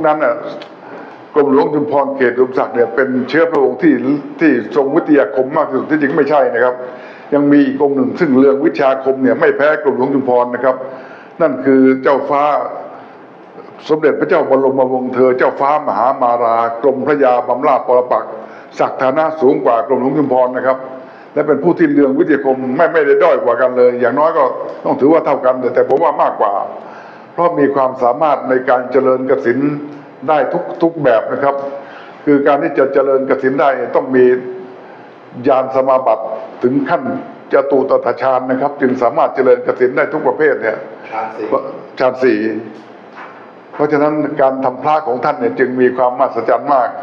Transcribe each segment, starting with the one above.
นั้นน่ะกรมหลวงชุมพรเขตอุดมศักดิ์เนี่ยเป็นเชื้อพระองค์ที่ทรงวิทยาคมมากที่สุดที่จริงไม่ใช่นะครับยังมีอีกองค์หนึ่งซึ่งเรื่องวิชาคมเนี่ยไม่แพ้กรมหลวงชุมพรนะครับนั่นคือเจ้าฟ้าสมเด็จพระเจ้าบรมวงศ์เธอเจ้าฟ้ามหามารากรมพระยาบำราศปรปักษ์ศักดิ์ฐานะสูงกว่ากรมหลวงชุมพรนะครับและเป็นผู้ที่เรื่องวิทยาคมไม่ได้ด้อยกว่ากันเลยอย่างน้อยก็ต้องถือว่าเท่ากันแต่ผมว่ามากกว่าเพราะมีความสามารถในการเจริญกสิณได้ทุกแบบนะครับคือการที่จะเจริญกสิณได้ต้องมีญาณสมาบัติถึงขั้นจตุตถฌานนะครับจึงสามารถเจริญกสิณได้ทุกประเภทเนี่ยฌานสี่เพราะฉะนั้นการทำพระของท่านเนี่ยจึงมีความมหัศจรรย์มาก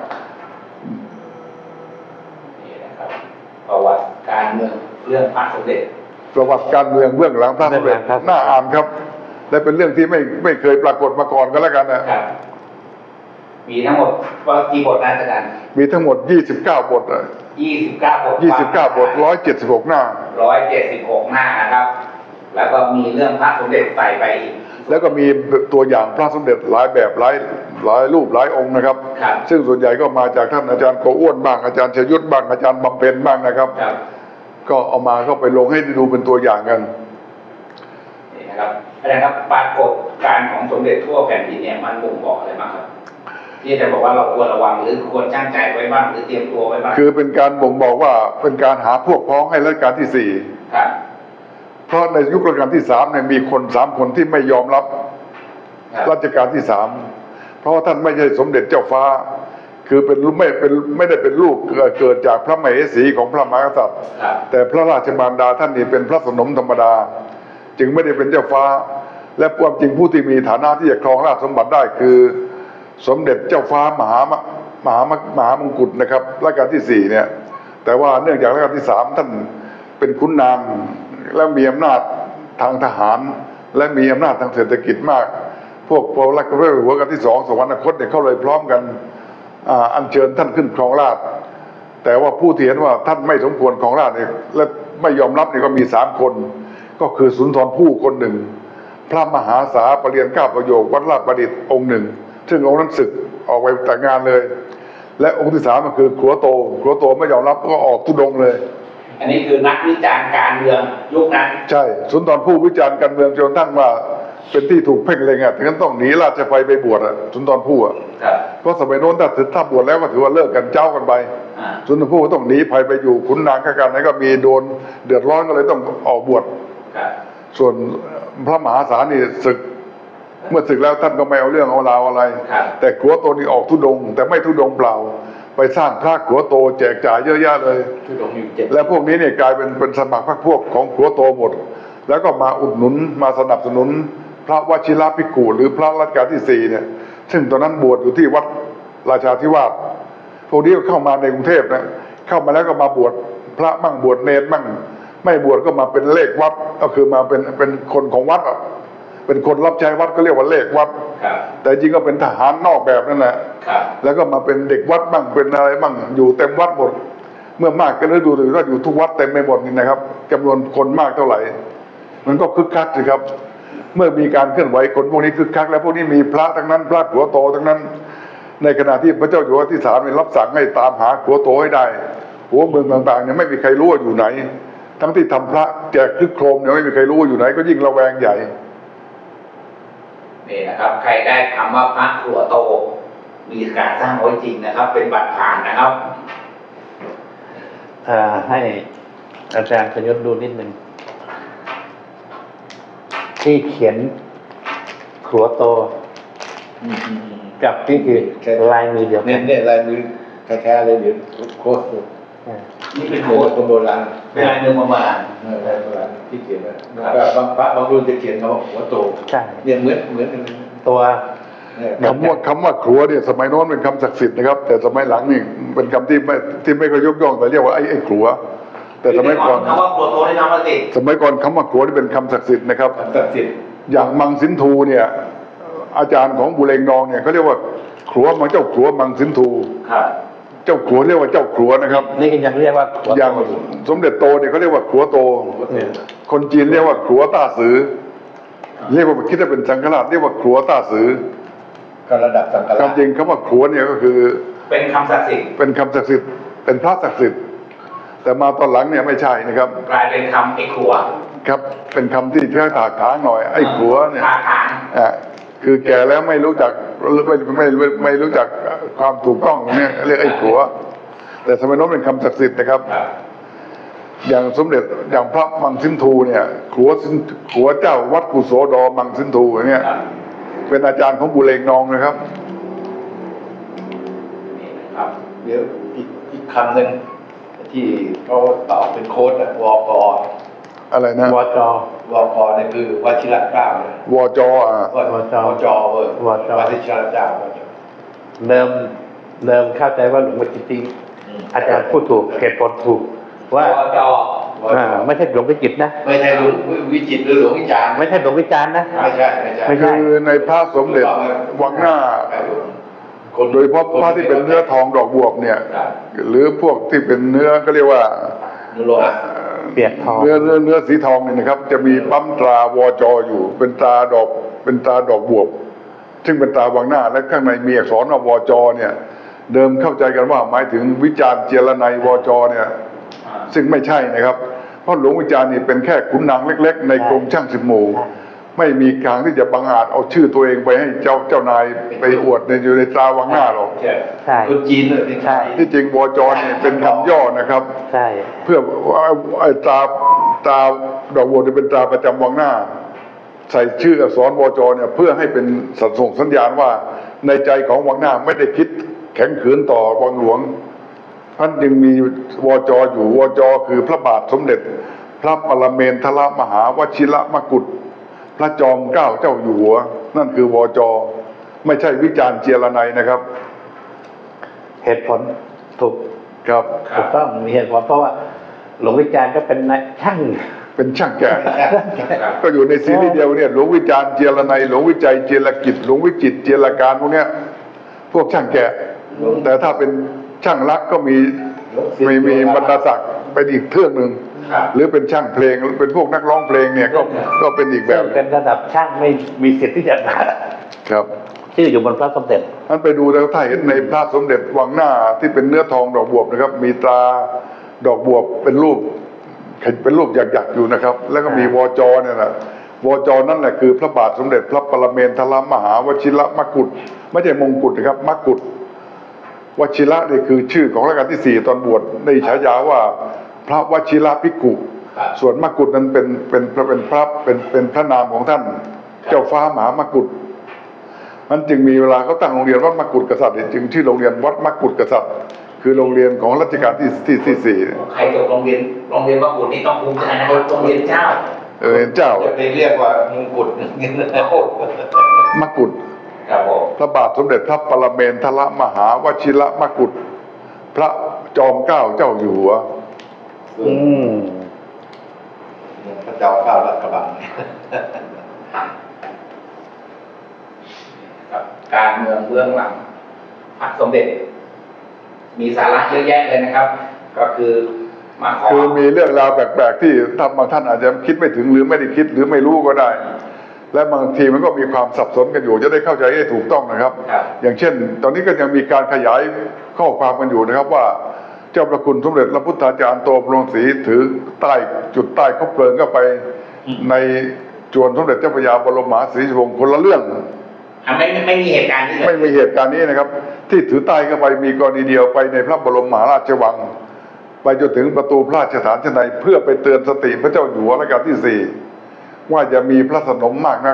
นี่นะครับประวัติการเมืองเรื่องพระสมเด็จประวัติการเมืองเบื้องหลังพระสมเด็จน่าอ่านครับและเป็นเรื่องที่ไม่เคยปรากฏมาก่อนก็แล้วกันนะครับมีทั้งหมดกี่บทนะอาจารย์มีทั้งหมด29บท 29 บท 29 บท176 หน้า 176 หน้านะครับแล้วก็มีเรื่องพระสมเด็จใส่ไปอีกแล้วก็มีตัวอย่างพระสมเด็จหลายแบบหลายรูปหลายองค์นะครับซึ่งส่วนใหญ่ก็มาจากท่านอาจารย์โกอ้วนบ้างอาจารย์ชยุทธบ้างอาจารย์บำเพ็ญบ้างนะครับก็เอามาก็ไปลงให้ดูเป็นตัวอย่างกันนี่นะครับอาจารย์ครับปรากฏการของสมเด็จทั่วแผ่นดินเนี่ยมันบ่งบอกอะไรบ้างครับที่จะบอกว่าเราควรระวังหรือควรช่างใจไว้บ้างหรือเตรียมตัวไว้บ้างคือเป็นการบ่งบอกว่าเป็นการหาพวกพ้องให้รัชกาลที่ 4 ครับเพราะในยุครัชกาลที่3เนี่ยมีคน3 คนที่ไม่ยอมรับรัชกาลที่3เพราะท่านไม่ใช่สมเด็จเจ้าฟ้าคือไม่ได้เป็นลูกเกิดจากพระมเหสีของพระมหากษัตริย์แต่พระราชมารดาท่านนี่เป็นพระสนมธรรมดาจึงไม่ได้เป็นเจ้าฟ้าและความจริงผู้ที่มีฐานะที่จะครองราชสมบัติได้คือสมเด็จเจ้าฟ้ามหามงกุฎนะครับรัชกาลที่4เนี่ยแต่ว่าเนื่องจากรัชกาลที่3ท่านเป็นขุนนางและมีอำนาจทางทหารและมีอำนาจทางเศรษฐกิจมากพวกพระราชหัวกันที่2สวรรคตเนี่ยเขาเลยพร้อมกันอัญเชิญท่านขึ้นครองราชย์แต่ว่าผู้ที่เห็นว่าท่านไม่สมควรครองราชย์เนี่ยและไม่ยอมรับเนี่ยก็มี3 คนก็คือสุนทรภู่คนหนึ่งพระมหาสาปเรียน9 ประโยควัดราชประดิษฐ์องค์หนึ่งซึ่งองค์นั้นศึกออกไปแต่งงานเลยและองค์ที่3ก็คือขัวโตไม่ยอมรับก็ออกทุดงเลยอันนี้คือนักวิจารณ์การเมืองยุคนั้นใช่สุนทรภู่วิจารณ์การเมืองจนทั้งว่าเป็นที่ถูกเพ่งเล็งถึงนั้นต้องหนีราชภัยไปบวชสุนทรภู่เพราะสมัยโน้นถ้าบวชแล้วก็ถือว่าเลิกกันเจ้ากันไปสุนทรภู่ต้องหนีภัยไปอยู่ขุนนางข้ากันนั้นก็มีโดนเดือดร้อนก็เลยต้องออกบวชส่วนพระมหาสานี่ศึกเมื่อศึกแล้วท่านก็ไม่เอาเรื่องเอาราวอะไรแต่ขัวโตนี่ออกทุดงแต่ไม่ทุดงเปล่าไปสร้างพระขัวโตแจกจ่ายเยอะแยะเลยและพวกนี้เนี่ยกลายเป็นสมัครพรรคพวกของขัวโตหมดแล้วก็มาอุดหนุนมาสนับสนุนพระวชิรภิกขุหรือพระรัชกาลที่4เนี่ยซึ่งตอนนั้นบวชอยู่ที่วัดราชาธิวาสพวกนี้ก็เข้ามาในกรุงเทพนะเข้ามาแล้วก็มาบวชพระมั่งบวชเนรมั่งไม่บวชก็มาเป็นเลขวัดก็คือมาเป็นคนของวัดเป็นคนรับใช้วัดก็เรียกว่าเลขวัดแต่จริงก็เป็นทหารนอกแบบนั่นแหละแล้วก็มาเป็นเด็กวัดบ้างเป็นอะไรบ้างอยู่เต็มวัดหมดเมื่อมากก็เลยดูว่าอยู่ทุกวัดเต็มไปหมดนี่นะครับจำนวนคนมากเท่าไหร่มันก็คึกคักสิครับเมื่อมีการเคลื่อนไหวคนพวกนี้คึกคักแล้วพวกนี้มีพระทั้งนั้นพระขัวโตทั้งนั้นในขณะที่พระเจ้าอยู่หัวที่3รับสั่งให้ตามหาขัวโตให้ได้หัวเมืองต่างๆเนี่ยไม่มีใครรู้ว่าอยู่ไหนทั้งที่ทำพระแจกคึกโครมเนี่ยไม่มีใครรู้ว่าอยู่ไหนก็ยิ่งระแวงใหญ่นี่นะครับใครได้คำว่าพระขัวโตมีการสร้างไว้จริงนะครับเป็นบัตรผ่านนะครับให้อาจารย์ชยุทธดูนิดนึงที่เขียนขัวโตกับที่คือลายมือเดียวกันเนี่ยลายมือแท้ๆเลยเดี๋ยวโคตรนี่เป็นโคตรโบราณเป็นลายมือโบราณโบราณที่เขียนไว้บางพระบางรุ่นจะเขียนเขาหัวโตเนี่ยเหมือนตัวคำว่าขัวเนี่ยสมัยโน้นเป็นคำศักดิ์สิทธิ์นะครับแต่สมัยหลังนี่เป็นคำที่ไม่ค่อยยกย่องแต่เรียกว่าไอ้ขัวแต่สมัยก่อนคำว่าขัวโตในธรรมติสมัยก่อนคำว่าขัวนี่เป็นคำศักดิ์สิทธิ์นะครับศักดิ์สิทธิ์อย่างมังสินทูเนี่ยอาจารย์ของบุเรงนองเนี่ยเขาเรียกว่าขัวมังเจ้าขัวมังสินทูเจ้าขัวเรียกว่าเจ้าขัวนะครับนี่ยังเรียกว่าอย่างสมเด็จโตเนี่ยเขาเรียกว่าขัวโตคนจีนเรียกว่าขัวต้าสือเรียกว่าคิดว่าเป็นสังฆราชเรียกว่าขัวต้าสือก็ระดับสังกัดความจริงคำว่าขัวเนี่ยก็คือเป็นคำศักดิ์สิทธิ์เป็นคำศักดิ์สิทธิ์เป็นพระศักดิ์สิทธิ์แต่มาตอนหลังเนี่ยไม่ใช่นะครับกลายเป็นคำไอ้ครัวครับเป็นคำที่เชื่อถากถางหน่อยไอ้ขัวเนี่ยถากถางคือแก่แล้วไม่รู้จักไม่รู้จักความถูกต้องเนี่ยเรียกไอ้ขัวแต่สมัยโน้นเป็นคำศักดิ์สิทธิ์นะครับ อย่างสมเด็จอย่างพระมังสินทูเนี่ยขัวเจ้าวัดกุโสดมังสินทูเนี่ยเป็นอาจารย์ของบุเรงนองนะครับครับเดี๋ยวอีกคำหนึ่งที่เขาตอบเป็นโค้ดอะวกอะไรนะวจวกเนี่ยคือวชิรเกล้าเลยวจวจเว้ยวชิรเจ้าเดิมเข้าใจว่าหลวงพ่อจิตติอาจารย์พูดถูกเหตุผลถูกว่าวจไม่ใช่หลวงพ่อจิตนะไม่ใช่หลวงวิจิตรหรือหลวงวิจารณ์ไม่ใช่หลวงวิจารณ์นะไม่ใช่ไม่ใช่คือในพระสมเด็จวังหน้า โดยเฉพาะพระที่เป็นเนื้อทองดอกบวบเนี่ยหรือพวกที่เป็นเนื้อก็เรียกว่านุโลหะเปียกทองเนื้อสีทองเนี่ยนะครับ จะมีปั๊มตราวจอยู่เป็นตราดอกบวบซึ่งเป็นตราวังหน้าและข้างในมีอักษรว่าวจเนี่ยเดิมเข้าใจกันว่าหมายถึงวิจารณ์เจรไนวจเนี่ยซึ่งไม่ใช่นะครับเพราะหลวงวิจารณ์นี่เป็นแค่ขุนนางเล็กๆในกรมช่างสิบหมู่ไม่มีทางที่จะบังอาจเอาชื่อตัวเองไปให้เจ้านายไปอวดในอยู่ในตราวังหน้าหรอกใช่คนจีนเลยใช่ที่จริงวจเนี่ยเป็นคำย่อนะครับใช่เพื่อไอ้ตราดอกบัวจะเป็นตราประจำวังหน้า ใส่ชื่ออักษรวจเนี่ยเพื่อให้เป็นส่งสัญญาณว่าในใจของวังหน้าไม่ได้คิดแข็งขืนต่อวังหลวงท่านจึงมีวจอยู่วจคือพระบาทสมเด็จ พระปรเมนทรมหาวชิรมกุฏพระจอมเกล้าเจ้าอยู่หัว นั่นคือวจไม่ใช่วิจารณ์เจรไนนะครับเหตุผลถูกครับถูกต้องมีเหตุผลเพราะว่าหลวงวิจารณ์ก็เป็นนักช่างเป็นช่างแก่ ก็อยู่ในซีรีส์เดียวเนี่ยหลวงวิจารณ์เจรไนหลวงวิจัยเจรกิจหลวงวิจิตรเจรการพวกเนี้ยพวกช่างแก่แต่ถ้าเป็นช่างรักก็มีบรรดาศักดิ์เป็นอีกเทือกหนึ่งหรือเป็นช่างเพลงหรือเป็นพวกนักร้องเพลงเนี่ยก็เป็นอีกแบบเป็นระดับช่างไม่มีสิทธิ์ที่จะมาครับชื่ออยู่บนพระสมเด็จท่านไปดูแล้วถ้าเห็นในพระสมเด็จวังหน้าที่เป็นเนื้อทองดอกบวบนะครับ มีตราดอกบวบเป็นรูปหยักๆอยู่นะครับ แล้วก็มีวจเนี่ยนะวจนั่นแหละคือพระบาทสมเด็จพระปรเมนทรมหาวชิรมกุฏไม่ใช่มงกุฎนะครับมกุฏวชิระนี่คือชื่อของรัชกาลที่4ตอนบวชในฉายาว่าพระวชิระภิกขุส่วนมกุฏนั้นเป็นพระนามของท่านเจ้าฟ้ามหามกุฏมันจึงมีเวลาเขาตั้งโรงเรียนวัดมกุฏกษัตริย์จึงชื่อโรงเรียนวัดมกุฏกษัตริย์คือโรงเรียนของรัชกาลที่4 ใครจบโรงเรียนพระกุฎนี่ต้องภูมิใจนะครับโรงเรียนเจ้าเจ้าจะไปเรียกว่ามงกุฎมกุฏครับผมพระบาทสมเด็จพระปรเมนทรมหาวชิรมกุฏพระจอมเกล้าเจ้าอยู่หัวพระเจ้าข้าวรัฐกระบังการเมืองเบื้องหลังพระสมเด็จ มีสาระเยอะแยะเลยนะครับ ก็คือมาขอคือมีเรื่องราวแปลกๆที่บางท่านอาจจะคิดไม่ถึงหรือไม่ได้คิดหรือไม่รู้ก็ได้ และบางทีมันก็มีความสับสนกันอยู่จะได้เข้าใจให้ถูกต้องนะครับ อย่างเช่น ตอนนี้ก็ยังมีการขยายข้อความกันอยู่นะครับว่าเจ้าประคุณสมเด็จพระพุทธาจารย์โตพระองค์ศรีถือจุดใต้คบเพลิงเข้าไปในจวนสมเด็จเจ้าพระยาบรมมหาศรีวงศ์คนละเรื่องไม่มีเหตุการณ์นี้เลยไม่มีเหตุการณ์นี้นะครับ ที่ถือใต้เข้าไปมีกรณีเดียวไปในพระบรมมหาราชวัง ไปจนถึงประตูพระราชฐานชั้นในเพื่อไปเตือนสติพระเจ้าอยู่หัวรัชกาลที่4ว่าจะมีพระสนมมากนัก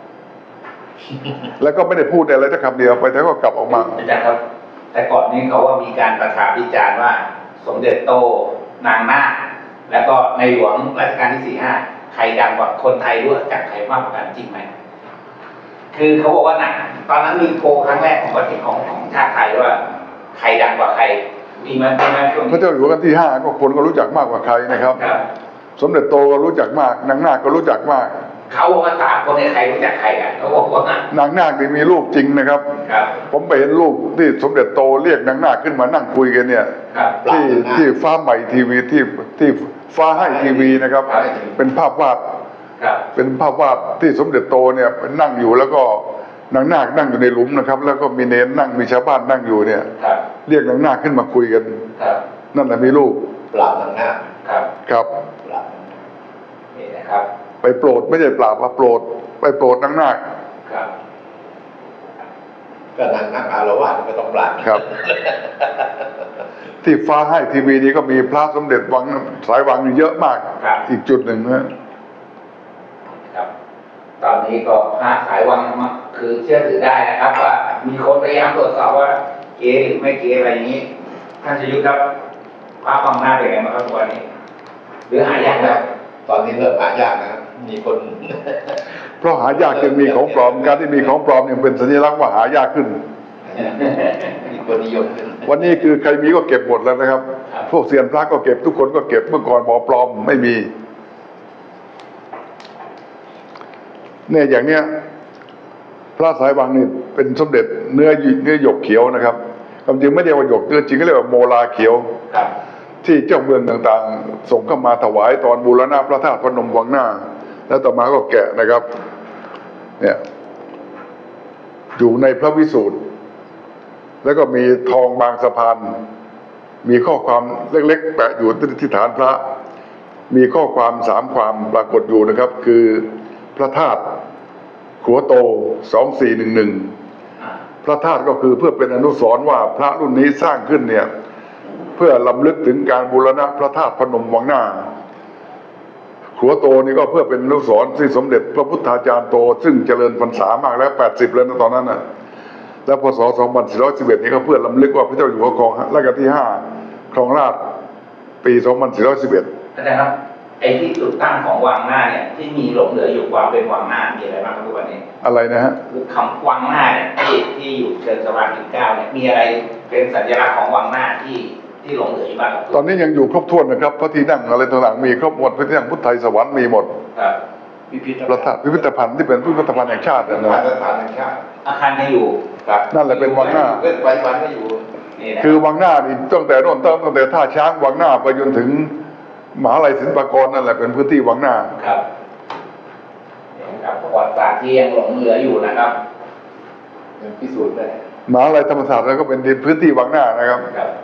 แล้วก็ไม่ได้พูดอะไรสักคำเดียวไปแต่ก็กลับออกมาอาจารย์ครับ แต่ก่อนนี้เขาว่ามีการประชาพิจารณ์ว่า สมเด็จโตนางนาคแล้วก็ในหลวงรัชกาลที่4-5ใครดังกว่าคนไทยด้วยจากใครมากกว่ากันจริงไหมคือเขาบอกว่าหนักตอนนั้นมีโพลครั้งแรกของประเทศของชาติไทยว่าใครดังกว่าใครมีไหมช่วงพระเจ้าอยู่หัวรัชกาลที่5ก็คนก็รู้จักมากกว่าใครนะครับ สมเด็จโตก็รู้จักมากนางนาคก็รู้จักมากเขาบอกว่า3 คนในใครรู้จักใครกันเขาบอกว่านางนาคนี่มีรูปจริงนะครับครับผมไปเห็นรูปที่สมเด็จโตเรียกนางนาคขึ้นมานั่งคุยกันเนี่ยครับที่ฟ้าใหม่ทีวีที่ฟ้าให้ทีวีนะครับ เป็นภาพวาดครับเป็นภาพวาดที่สมเด็จโตเนี่ยนั่งอยู่แล้วก็นางนาคนั่งอยู่ในหลุมนะครับ แล้วก็มีเนนนั่งมีชาวบ้านนั่งอยู่เนี่ยครับเรียกนางนาคขึ้นมาคุยกันครับนั่นแหละมีลูกปราบทางหน้าครับครับปราบนี่นะครับไปโปรดไม่ใช่ปราบมาโปรดไปโปรดนางนาคครับก็นางนักอารวาสก็ต้องปราบครับ ที่ฟ้าให้ทีวีนี้ก็มีพระสมเด็จวังสายวังเยอะมากครับอีกจุดหนึ่งนะครับ ตอนนี้ก็พระสายวังมาคือเชื่อถือได้นะครับ ว่ามีคนพยายามตรวจสอบว่าเก๋หรือไม่เก๋อะไรอย่างนี้ท่านชยุทธครับพระวังหน้าเป็นไงบ้างครับทุกวันนี้ หรือหายากแล้วตอนนี้เริ่มหายากนะครับมีคนเพราะหายากจึงมีของปลอมการที่มีของปลอมเนี่ยเป็นสัญลักษณ์ว่าหายากขึ้นมีคนนิยมขึ้นวันนี้คือใครมีก็เก็บหมดแล้วนะครับ พวกเซียนพระก็เก็บทุกคนก็เก็บเมื่อก่อนหมอปลอมไม่มีเนี่ยอย่างเนี้ยพระสายวังนี่เป็นสมเด็จเนื้อหยกเขียวนะครับความจริงไม่เรียกว่าหยกเนื้อจริงก็เรียกว่าโมลาเขียวครับที่เจ้าเมืองต่างๆส่งเข้ามาถวายตอนบูรณะพระธาตุพนมวังหน้า แล้วต่อมาก็แกะนะครับเนี่ยอยู่ในพระวิสูตรแล้วก็มีทองบางสะพานมีข้อความเล็กๆแปะอยู่ที่ฐานพระมีข้อความ3ความปรากฏอยู่นะครับคือพระธาตุขัวโต2411พระธาตุก็คือเพื่อเป็นอนุสรณ์ว่าพระรุ่นนี้สร้างขึ้นเนี่ยเพื่อลำลึกถึงการบูรณะพระธาตุพนมวังหน้าขัวโตนี่ก็เพื่อเป็นอนุสรณ์ที่สมเด็จพระพุทธาจารย์โตซึ่งเจริญพรรษามากแล้ว80แล้วนะตอนนั้นน่ะแล้วพศ2411นี่ก็เพื่อลำลึกว่าพระเจ้าอยู่หัวครองรัชกาลที่5ครองราชย์ปี2411 อาจารย์ครับไอ้ที่จุดตั้งของวังหน้าเนี่ยที่มีหลงเหลืออยู่ความเป็นวังหน้ามีอะไรบ้างครับทุกวันนี้อะไรนะฮะคำวังหน้าเนี่ยที่อยู่เชิญสวรรค์ถึง9เนี่ยมีอะไรเป็นสัญลักษณ์ของวังหน้าที่หลงเหลืออยู่บ้างครับตอนนี้ยังอยู่ครบถ้วนนะครับพระที่นั่งอะไรต่างๆมีครบหมดพระที่นั่งพุทธไทยสวรรค์มีหมดครับพระธาตุพิพิธภัณฑ์ที่เป็นพิพิธภัณฑ์แห่งชาตินะสถานแห่งชาติอาคารยังอยู่ครับนั่นแหละเป็นวังหน้าไว้วันก็อยู่คือวังหน้านี่ตั้งแต่โน่นตั้งแต่ท่าช้างวังหน้าไปจนถึงมหาลัยศิลปากรนั่นแหละเป็นพื้นที่วังหน้าครับครับประวัติศาสตร์ที่ยังหลงเหลืออยู่นะครับยังพิสูจน์ได้มหาลัยธรรมศาสตร์แล้วก็เป็นพื้นที่วังหน้านะครับ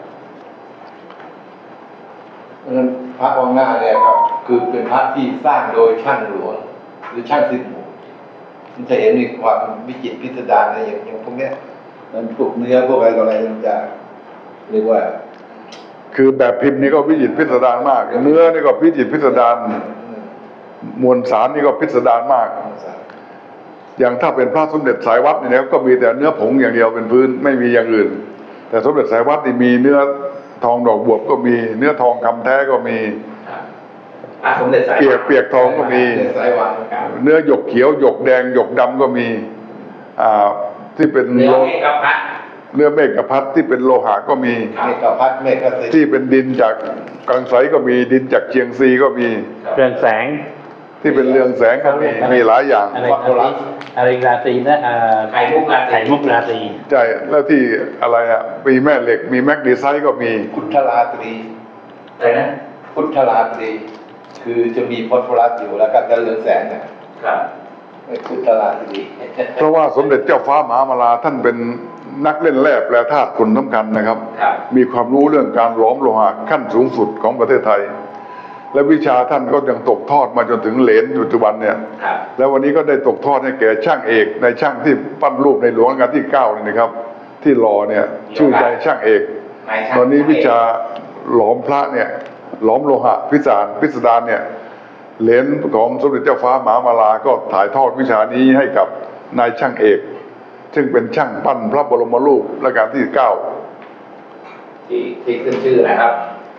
พระวังหน้าเนี่ยครับคือเป็นพระที่สร้างโดยช่างหลวงหรือช่างสิบหมู่มันจะเห็นมีความวิจิตรพิสดารอะไรอย่างพวกเนี้ยมันพวกเนื้อพวกอะไรต่ออะไรมันจะเรียกว่าคือแบบพิมพ์นี่ก็วิจิตรพิสดารมากเนื้อนี่ก็วิจิตรพิสดารมวลสารนี่ก็พิสดารมากอย่างถ้าเป็นพระสมเด็จสายวัดเนี่ยก็มีแต่เนื้อผงอย่างเดียวเป็นพื้นไม่มีอย่างอื่นแต่สมเด็จสายวัดนี่มีเนื้อทองดอกบวบก็มีเนื้อทองคำแท้ก็มีสมเด็จสายเปียกทองก็มีเนื้อหยกเขียวหยกแดงหยกดำก็มีที่เป็นเนื้อเมฆพัดเนื้อเมฆพัดที่เป็นโลหะก็มีเมฆพัดเมฆที่เป็นดินจากกังไสก็มีดินจากเชียงซีก็มีเรืองแสงที่เป็นเรืองแสงก็มีหลายอย่างอะไรราตรีนะไข่มุกราตรีใช่แล้วที่อะไรมีแม่เหล็กมีแมกนีไซต์ก็มีพุทธราตรีอะไรนะพุทธราตรีคือจะมีฟอสฟอรัสอยู่แล้วก็จะเรืองแสงนะครับพุทธราตรีเพราะว่าสมเด็จเจ้าฟ้ามหามาลาท่านเป็นนักเล่นแร่แปรธาตุคนสำคัญนะครับมีความรู้เรื่องการหลอมโลหะขั้นสูงสุดของประเทศไทยและวิชาท่านก็ยังตกทอดมาจนถึงเหลนปัจจุบันเนี่ยแล้ววันนี้ก็ได้ตกทอดให้แก่ช่างเอกในช่างที่ปั้นรูปในหลวงรัชกาลที่9นี่นะครับที่หล่อเนี่ยชื่อใจช่างเอกตอนนี้วิชาหลอมพระเนี่ยหลอมโลหะพิสดารเนี่ยเหลนของสมเด็จเจ้าฟ้ามหามาลาก็ถ่ายทอดวิชานี้ให้กับนายช่างเอกซึ่งเป็นช่างปั้นพระบรมรูปรัชกาลที่9 ที่ขึ้นชื่อนะครับ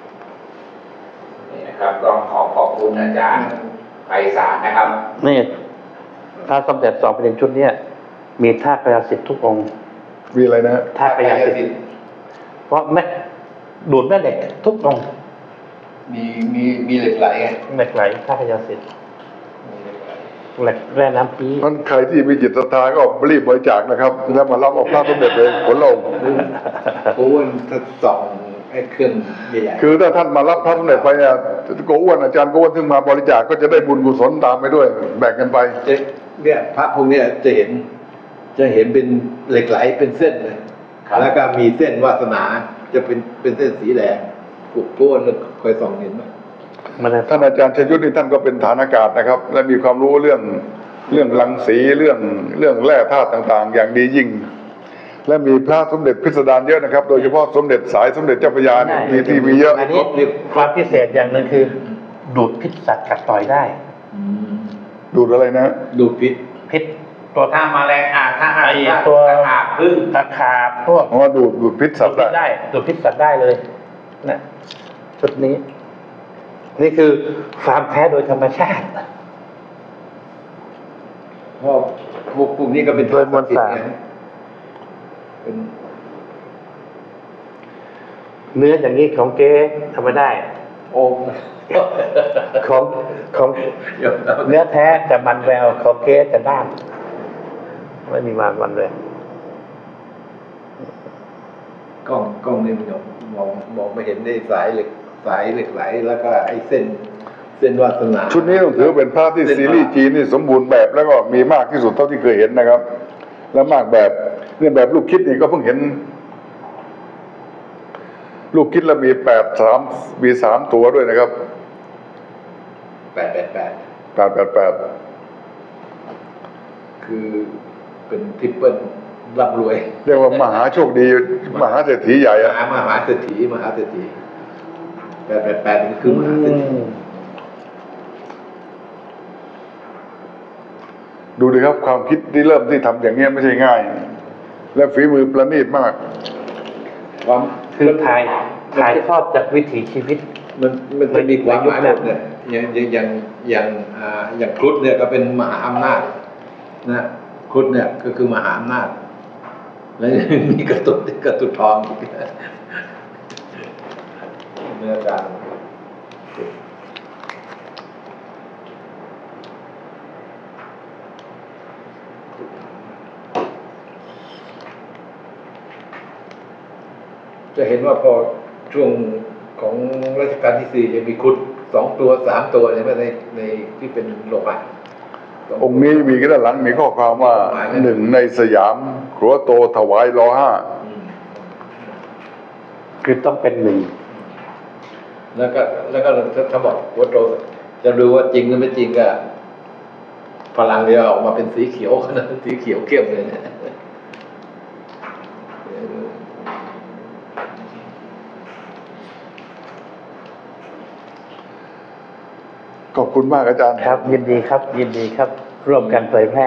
ครับต้องขอบคุณอาจารย์ไพศาลนะครับนี่พระสมเด็จ2 ประเด็นชุดนี้มีธาตุพยาสิทธิ์ทุกองค์มีอะไรนะธาตุพยาสิทธิ์เพราะแม่ดูดแม่เหล็กทุกองค์มีเหล็กไหลไงเหล็กไหลธาตุพยาสิทธิ์เหล็กแร่น้ำพีมันใครที่มีจิตศรัทธาก็รีบบริจาคนะครับแล้วมารับเอาพระสมเด็จเลยผลลงโอ้ยสองเครื่องใหญ่คือถ้าท่านมารับพระสมเด็จไปโกอ้วนอาจารย์โกอ้วนซึ่งมาบริจาคก็จะได้บุญกุศลตามไปด้วยแบ่งกันไปเนี่ยพระพวกนี้จะเห็นจะเห็นเป็นเหล็กไหลเป็นเส้นเลยแล้วก็มีเส้นวาสนาจะเป็นเส้นสีแดงกุกก้วนแล้วคอยส่องเห็นไหมท่านอาจารย์ชยุทธนี่ท่านก็เป็นฐานอากาศนะครับ และมีความรู้เรื่องรังสีเรื่องแร่ธาตุต่างๆ อย่างดียิ่ง และมีพระสมเด็จพิสดารเยอะนะครับ โดยเฉพาะสมเด็จสายสมเด็จเจ้าพระยาเนี่ยมีเยอะอันนี้ความพิเศษอย่างหนึ่งคือ ดูดพิษสัตว์กัดต่อยได้ดูดอะไรนะดูพิษพิษตัวถ้าแมลงถ้าไอ้ตัวตะขาบพึ่งตะขาบพวกอ๋อดูดพิษสัตว์ได้ดูดพิษสัตว์ได้เลยนะชุดนี้ นี่คือฟาร์มแท้โดยธรรมชาติเพราะพวกนี้ก็เป็นโดยมวลสารเป็นเนื้ออย่างนี้ของเก๊ทำไม่ได้โอ่งของเนื้อแท้แต่มันแววของเก๊จะด้านไม่มีมันแววกล้องนี่มันมองไม่เห็นได้สายเหล็กไหลแล้วก็ไอ้เส้นวาสนาชุดนี้ต้องถือเป็นพระที่ซีรีส์จีนนี่สมบูรณ์แบบแล้วก็มีมากที่สุดเท่าที่เคยเห็นนะครับ และมากแบบเนี่ยแบบลูกคิดนี่ก็เพิ่งเห็น ลูกคิดแล้วมี3ตัวด้วยนะครับ 888 คือเป็นทริปเปิลร่ำรวยเรียกว่ามหาโชคดีมหาเศรษฐีใหญ่อะมหาเศรษฐี888นี่คือมหาเศรษฐีดูดิครับความคิดที่เริ่มที่ทำอย่างเงี้ยไม่ใช่ง่าย และฝีมือประณีตมากความคือถ่ายทอดจากวิถีชีวิตมันจะมีความหมายหมดเนี่ยอย่างครุฑเนี่ยก็เป็นมหาอำนาจนะครุฑเนี่ยก็คือมหาอำนาจแล้วมีกระตุดทองอีกเนื้อการ จะเห็นว่าพอช่วงของรัชกาลที่ 4จะมีครุฑ2 ตัว 3 ตัวใช่ไหมในที่เป็นโลหะองค์นี้มีด้านหลังมีข้อความว่า1 ในสยามครัวโตถวายร5 คือต้องเป็นหนึ่งแล้วก็ถ้าบอกว่าโตจะดูว่าจริงหรือไม่จริงก็พลังเดียวออกมาเป็นสีเขียวขนาดสีเขียวเข้มเลยเนี่ยขอบคุณมากอาจารย์ครับ ยินดีครับ ร่วมกันเผยแพร่